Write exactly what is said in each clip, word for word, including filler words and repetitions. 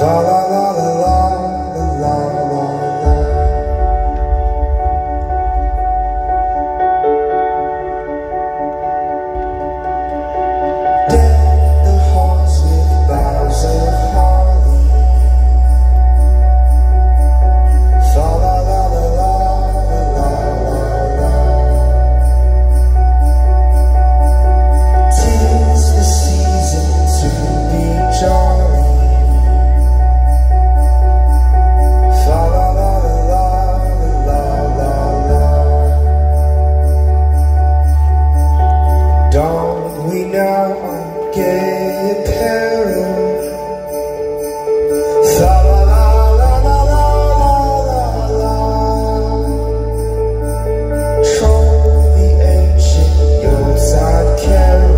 La la la la la la la la. Deck the halls with boughs of holly. La la la la la la la la. Tis the season to be jolly. Don't we now on gay apparel? La la la la la la la la. Troll the ancient Yuletide carol.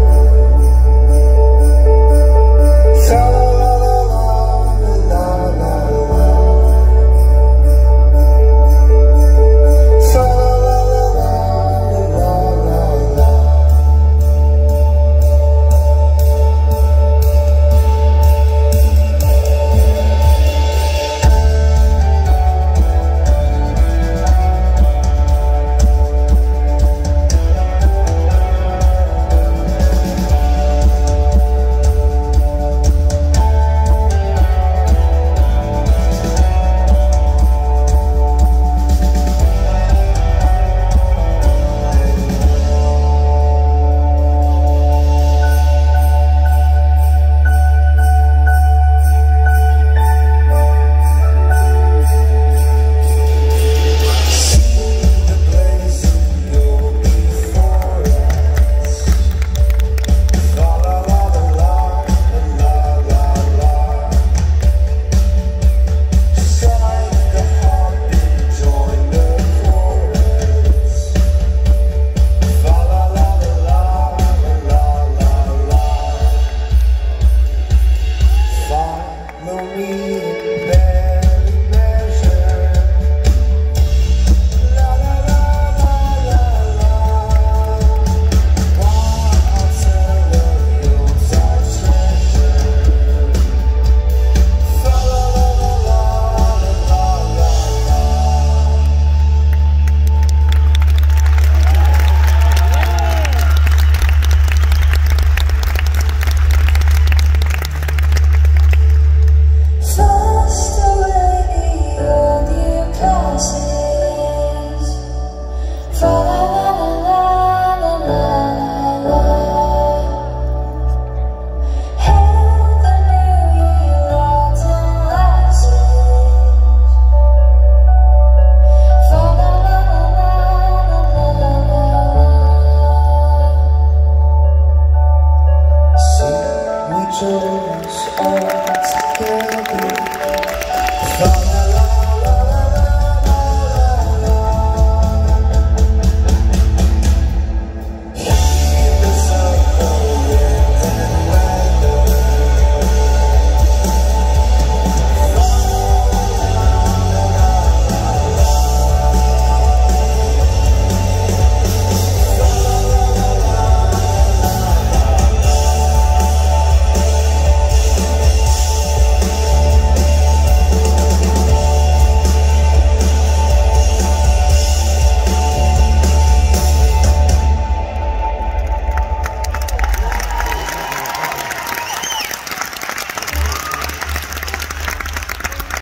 La la la la la la la. La la la la la la. All together.